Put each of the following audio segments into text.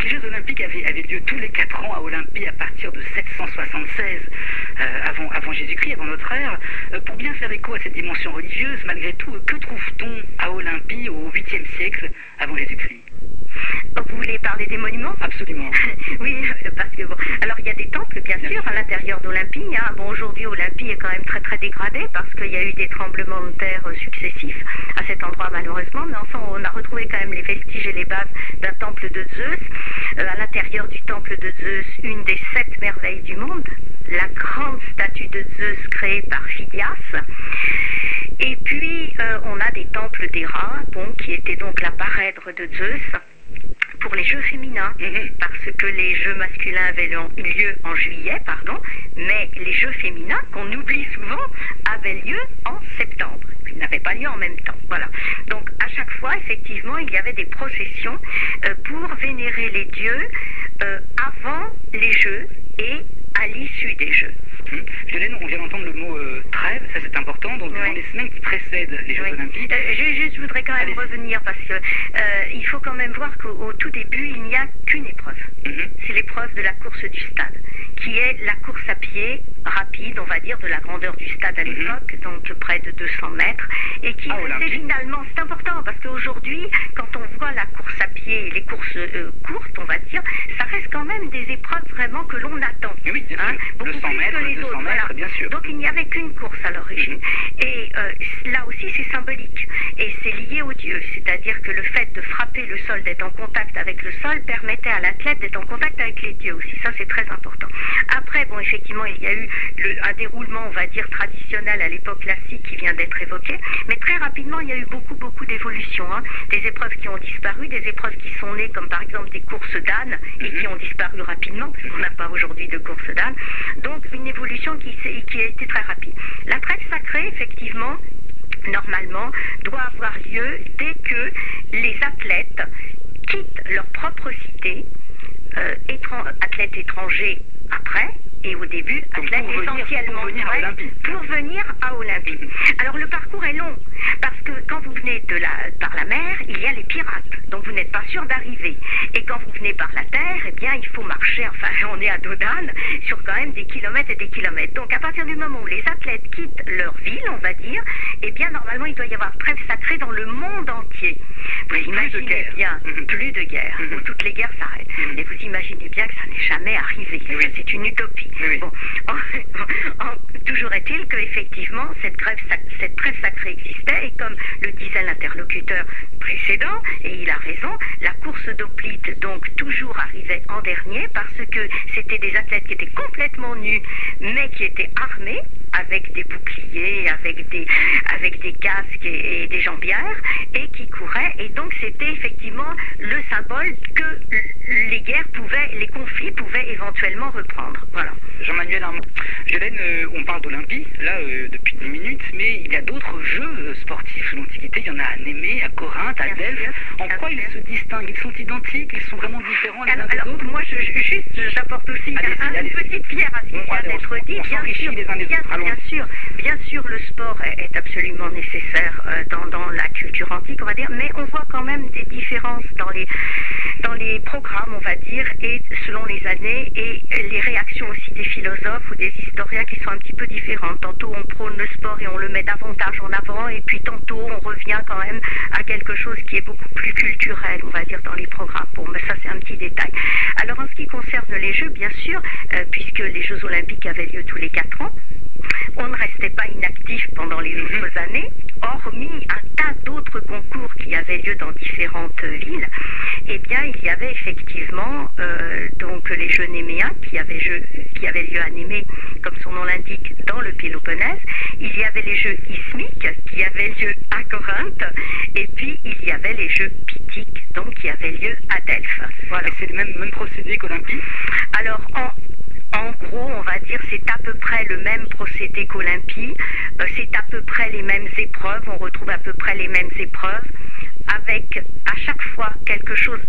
ces Jeux Olympiques avaient lieu tous les 4 ans à Olympie à partir de 776 avant Jésus-Christ, avant notre ère. Pour bien faire écho à cette dimension religieuse, malgré tout, que trouve-t-on à Olympie au 8e siècle avant Jésus-Christ? Vous voulez parler des monuments? Absolument. Oui, parce que bon, alors il y a des temples bien sûr à l'intérieur d'Olympie. Hein. Bon, aujourd'hui Olympie est quand même très très dégradée parce qu'il y a eu des tremblements de terre successifs à cet endroit malheureusement. Mais enfin, on a retrouvé quand même les vestiges et les bases d'un temple de Zeus. À l'intérieur du temple de Zeus, une des 7 merveilles du monde, la grande statue de Zeus créée par Phidias. Et puis on a des temples d'Héra, bon, qui étaient donc la parèdre de Zeus pour les jeux féminins, parce que les jeux masculins avaient eu lieu en juillet, mais les jeux féminins, qu'on oublie souvent, avaient lieu en septembre. Ils n'avaient pas lieu en même temps. Voilà. Donc à chaque fois, effectivement, il y avait des processions pour vénérer les dieux avant les jeux et à l'issue des jeux. Violaine, on vient d'entendre le mot trêve, ça c'est important, donc dans les semaines qui précèdent les Jeux Olympiques. Je voudrais quand même revenir parce que il faut quand même voir qu'au tout début, il n'y a qu'une épreuve. C'est l'épreuve de la course du stade, qui est la course à pied rapide, on va dire, de la grandeur du stade à l'époque, donc près de 200 mètres, et qui restait finalement, c'est important, parce qu'aujourd'hui, quand on voit la course à pied et les courses courtes, on va dire, ça reste quand même des épreuves vraiment que l'on attend. Oui, bien sûr. Le 100 mètres, les 200 mètres, bien sûr. Donc il n'y avait qu'une course à l'origine. Et là aussi, c'est symbolique. Et c'est lié au dieu. C'est-à-dire que le fait de frapper le sol, d'être en contact avec le sol, permettait à l'athlète d'être en contact avec les dieux aussi. Ça, c'est très important. Après, bon, effectivement, il y a eu un déroulement, on va dire, traditionnel à l'époque classique qui vient d'être évoqué. Mais très rapidement, il y a eu beaucoup d'évolutions. Hein. Des épreuves qui ont disparu, des épreuves qui sont nées, comme par exemple des courses d'ânes, et qui ont disparu rapidement, parce qu'on n'a pas aujourd'hui de courses d'ânes. Donc, une évolution qui a été très rapide. La trêve sacrée, effectivement, normalement, doit avoir lieu dès que les athlètes quittent leur propre cité, athlètes étrangers après, et au début, athlètes essentiellement pour venir à Olympie. Alors le parcours est long, parce que quand vous venez par la mer, il y a les pirates, donc vous n'êtes pas sûr d'arriver. Et quand vous venez par la terre, eh bien il faut marcher, enfin on est à dos d'âne, sur quand même des kilomètres et des kilomètres. Donc à partir du moment où les athlètes quittent leur ville, on va dire, eh bien normalement il doit y avoir trêve sacrée dans le monde entier. Vous imaginez bien, plus de guerre, où toutes les guerres s'arrêtent. Et vous imaginez bien que ça n'est jamais arrivé. C'est une utopie. Bon, toujours est-il qu'effectivement cette trêve sacrée existait, et comme le disait l'interlocuteur précédent, et il a raison, la course d'hoplite donc toujours arrivait en dernier, parce que c'était des athlètes qui étaient complètement nus, mais qui étaient armés avec des boucliers, avec des casques et des jambières, et qui couraient, et donc c'était effectivement le symbole que les conflits pouvaient éventuellement reprendre. Voilà. Jean-Manuel Armand. Violaine, on parle d'Olympie, là, depuis 10 minutes, mais il y a d'autres jeux sportifs de l'Antiquité. Il y en a à Némée, à Corinthe, à Delphes. En quoi ils se distinguent? Ils sont identiques? Ils sont vraiment différents les uns des autres? Moi, j'apporte aussi une petite pierre à ce qui vient d'être dit. Bien sûr, le sport est absolument nécessaire dans la culture antique, on va dire, mais on voit quand même des différences dans les programmes, on va dire, et selon les années, et les réactions aussi des philosophes ou des historiens qui sont un petit peu différentes. Tantôt on prône le sport et on le met davantage en avant, et puis tantôt on revient quand même à quelque chose qui est beaucoup plus culturel, on va dire, dans les programmes. Bon, mais ça c'est un petit détail. Alors en ce qui concerne les Jeux, bien sûr, puisque les Jeux Olympiques avaient lieu tous les 4 ans, on ne restait pas inactif pendant les autres années, hormis un tas d'autres concours qui avaient lieu dans différentes villes. Eh bien, il y avait effectivement donc les Jeux néméens qui avaient lieu à Némée, comme son nom l'indique, dans le Péloponnèse. Il y avait les Jeux isthmiques qui avaient lieu à Corinthe, et puis il y avait les Jeux pythiques, donc qui avaient lieu à Delphes. Voilà. Et c'est le même procédé qu'Olympie? Alors, En gros, on va dire c'est à peu près le même procédé qu'Olympie, c'est à peu près les mêmes épreuves, on retrouve à peu près les mêmes épreuves, avec à chaque fois quelque chose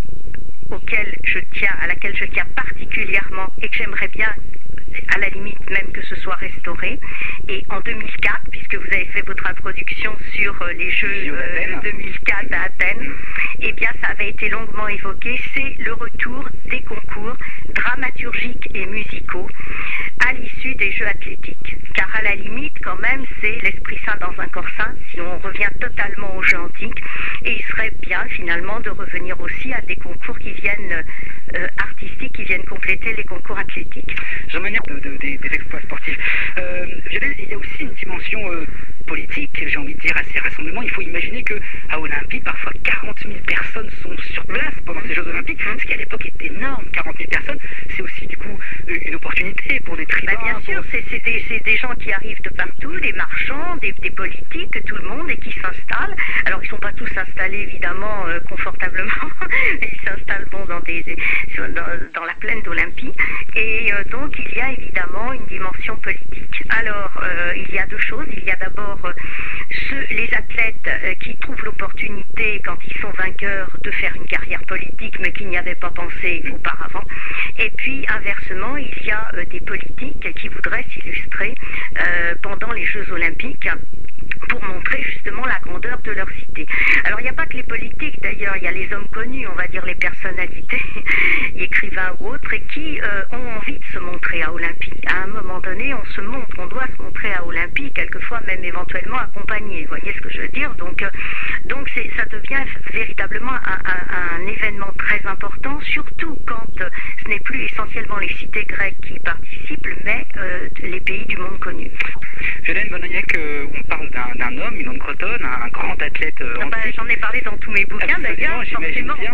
à laquelle je tiens particulièrement et que j'aimerais bien, à la limite même que ce soit restauré. Et en 2004, puisque vous avez fait votre introduction sur les Jeux de 2004 à Athènes, eh bien ça avait été longuement évoqué, c'est le retour des concours dramaturgiques et musicaux à l'issue des Jeux athlétiques. Car à la limite, quand même, c'est l'Esprit Saint dans un corps saint, si on revient totalement aux Jeux antiques, et il serait bien finalement de revenir aussi à des concours qui viennent artistiques, qui viennent compléter les concours athlétiques. J'en manière des exploits sportifs. Violaine, il y a aussi une dimension politique, j'ai envie de dire, à ces rassemblements. Il faut imaginer qu'à Olympie, parfois 40 000 personnes sont sur place pendant ces Jeux Olympiques, ce qui à l'époque est énorme. 40 000 personnes, c'est aussi du coup une opportunité pour des tribuns. Bien sûr, c'est des gens qui arrivent de partout, des marchands, des politiques, tout le monde, et qui s'installent. Alors ils ne sont pas tous installés évidemment confortablement, ils s'installent dans la plaine d'Olympie, et donc il y a évidemment une dimension politique. Alors il y a deux choses, il y a d'abord les athlètes qui trouvent l'opportunité quand ils sont vainqueurs de faire une carrière politique mais qui n'y avaient pas pensé auparavant, et puis inversement il y a des politiques qui voudraient s'illustrer pendant les Jeux Olympiques pour montrer justement la grandeur de leur cité. Alors il n'y a pas que les politiques d'ailleurs, il y a les hommes connus, on va dire les personnalités, écrivains ou autres, et qui ont envie de se montrer à Olympie. À un moment donné, on se montre, on doit se montrer à Olympie, quelquefois même éventuellement accompagné, vous voyez ce que je veux dire. Donc ça devient véritablement un événement très important, surtout quand ce n'est plus essentiellement les cités grecques qui participent, mais les pays du monde connu. Violaine Vanoniec, on parle d'un homme, Milon de Crotone, un grand athlète antique. J'en ai parlé dans tous mes bouquins d'ailleurs, j'imagine bien.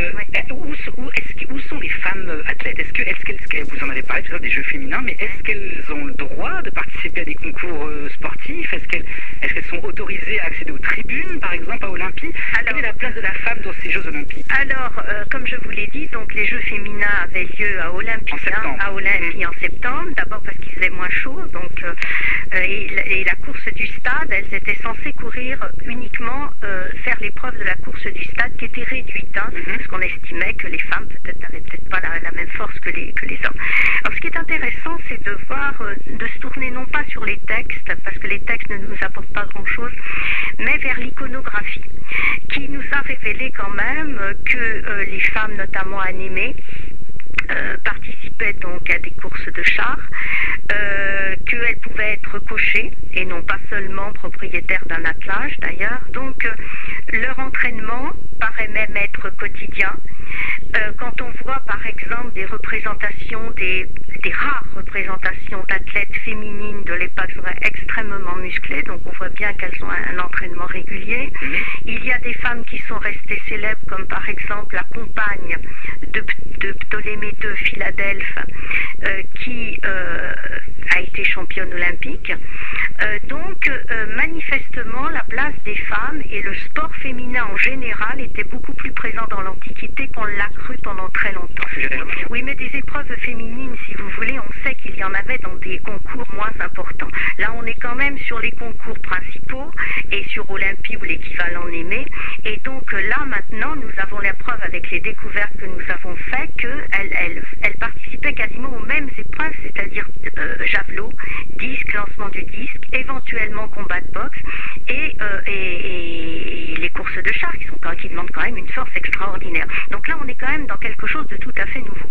Où sont les femmes athlètes? Est-ce que vous en avez parlé tout à l'heure des Jeux féminins, mais est-ce qu'elles ont le droit de participer à des concours sportifs? Est-ce qu'elles sont autorisées à accéder aux tribunes, par exemple, à Olympie? Quelle est la place de la femme dans ces Jeux Olympiques? Alors, comme je vous l'ai dit, donc les Jeux féminins avaient lieu à Olympie en septembre, d'abord parce qu'il faisait moins chaud, donc et la course du stade, elles étaient censées courir uniquement, faire l'épreuve de la course du stade qui était réduite, parce qu'on estimait que les femmes n'avaient peut-être pas la même force que les hommes. Alors ce qui est intéressant, c'est de voir, de se tourner non pas sur les textes, parce que les textes ne nous apportent pas grand-chose, mais vers l'iconographie, qui nous a révélé quand même que les femmes, notamment animées, participaient donc à des courses de chars, qu'elles pouvaient être cochées et non pas seulement propriétaires d'un attelage d'ailleurs. Donc leur entraînement paraît même être quotidien. Quand on voit par exemple des représentations, des rares représentations d'athlètes féminines de l'époque extrêmement musclées, donc on voit bien qu'elles ont un entraînement régulier. Il y a des femmes qui sont restées célèbres, comme par exemple la compagne de Ptolémée II, Philadelphe, qui a été championne olympique. Donc manifestement la place des femmes et le sport féminin en général était beaucoup plus présent dans l'Antiquité qu'on l'a cru pendant très longtemps. Oui, mais des épreuves féminines, si vous voulez, on sait qu'il y en avait dans des concours moins importants. Là, on est quand même sur les concours principaux et sur Olympie ou l'équivalent Némée. Et donc là, maintenant, nous avons la preuve avec les découvertes que nous avons faites qu'elles participaient quasiment aux mêmes épreuves, c'est-à-dire javelot, disque, lancement du disque, éventuellement combat de boxe et les courses de chars qui demandent quand même une force extraordinaire. Donc là, on est quand même dans quelque chose de tout à fait nouveau.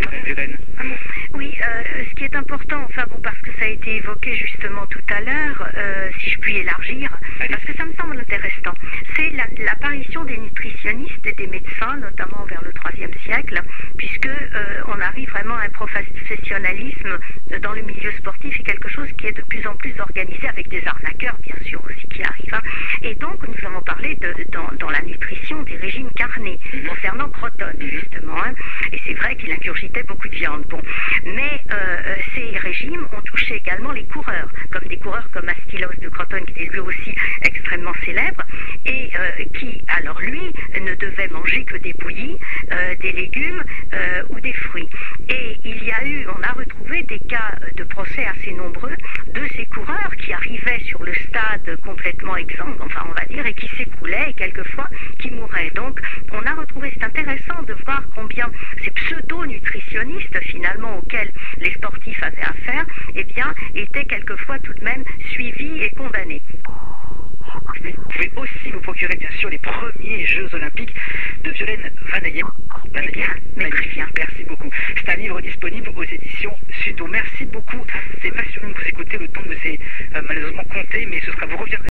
Oui, ce qui est important, parce que ça a été évoqué justement tout à l'heure, si je puis élargir, parce que ça me semble intéressant, c'est l'apparition des nutritionnistes et des médecins, notamment vers le IIIe siècle, puisque on arrive vraiment à un professionnalisme dans le milieu sportif et quelque chose qui est de plus en plus organisé avec des arnaqueurs, bien sûr, aussi, qui arrivent. Et donc, nous avons parlé dans la nutrition des régimes carnés, concernant Croton, justement. Hein. Et c'est vrai qu'il ingurgitait beaucoup de viande. Bon. Mais ces régimes ont touché également les coureurs, comme des coureurs comme Astylos de Croton, qui était lui aussi extrêmement célèbre, et qui, alors lui, ne devait manger que des bouillies, des légumes ou des fruits. Et on a retrouvé des cas de procès assez nombreux de ces coureurs qui arrivaient sur le stade complètement exsangue, enfin on va dire, et qui s'écroulaient et quelquefois qui mouraient. Donc on a retrouvé, c'est intéressant de voir combien ces pseudo-nutritionnistes finalement auxquels les sportifs avaient affaire, eh bien, étaient quelquefois tout de même suivis et condamnés. Vous pouvez aussi vous procurer bien sûr les premiers Jeux Olympiques de Violaine Vanaillet. Merci beaucoup. C'est un livre disponible aux éditions Suto. Merci beaucoup. C'est passionnant de vous écouter. Le temps nous est malheureusement compté, mais ce sera, vous reviendrez.